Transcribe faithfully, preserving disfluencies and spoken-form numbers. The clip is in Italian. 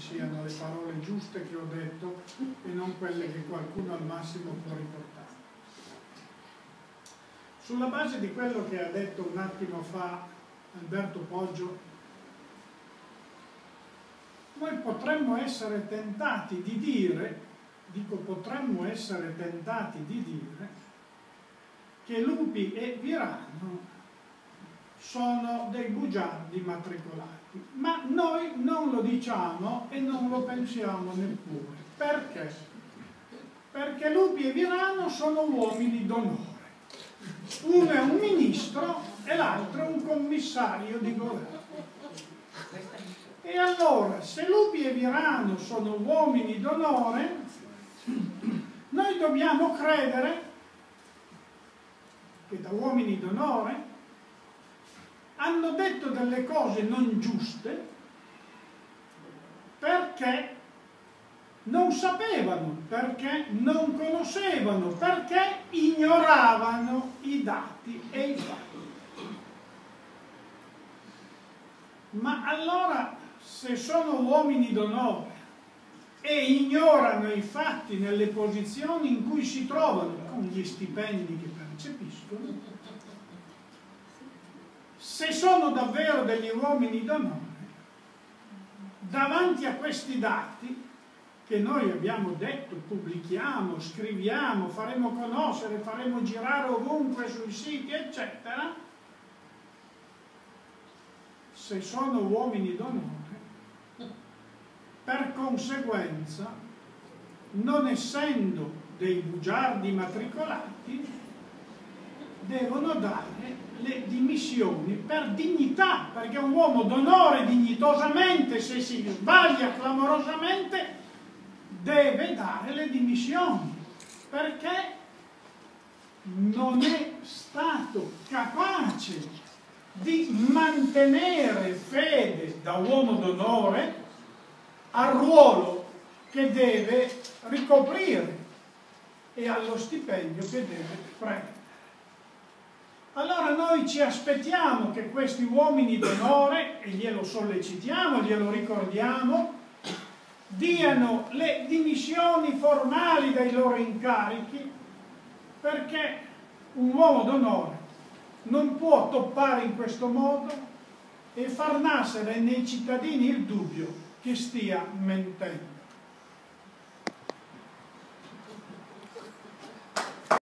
siano le parole giuste che ho detto e non quelle che qualcuno al massimo può riportare. Sulla base di quello che ha detto un attimo fa Alberto Poggio, noi potremmo essere tentati di dire, dico potremmo essere tentati di dire, che Lupi e Virano sono dei bugiardi matricolati, ma noi non lo diciamo e non lo pensiamo neppure. Perché? Perché Lupi e Virano sono uomini d'onore. Uno è un ministro e l'altro è un commissario di governo. E allora, se Lupi e Virano sono uomini d'onore, noi dobbiamo credere che da uomini d'onore hanno detto delle cose non giuste perché non sapevano, perché non conoscevano, perché ignoravano i dati e i fatti. Ma allora, se sono uomini d'onore e ignorano i fatti nelle posizioni in cui si trovano, con gli stipendi che percepiscono, se sono davvero degli uomini d'onore, davanti a questi dati che noi abbiamo detto, pubblichiamo, scriviamo, faremo conoscere, faremo girare ovunque sui siti, eccetera, se sono uomini d'onore, per conseguenza, non essendo dei bugiardi matricolati, devono dare le dimissioni per dignità, perché un uomo d'onore dignitosamente, se si sbaglia clamorosamente, deve dare le dimissioni, perché non è stato capace di mantenere fede da uomo d'onore al ruolo che deve ricoprire e allo stipendio che deve prendere. Allora noi ci aspettiamo che questi uomini d'onore, e glielo sollecitiamo, glielo ricordiamo, diano le dimissioni formali dai loro incarichi, perché un uomo d'onore non può toppare in questo modo e far nascere nei cittadini il dubbio che stia mentendo.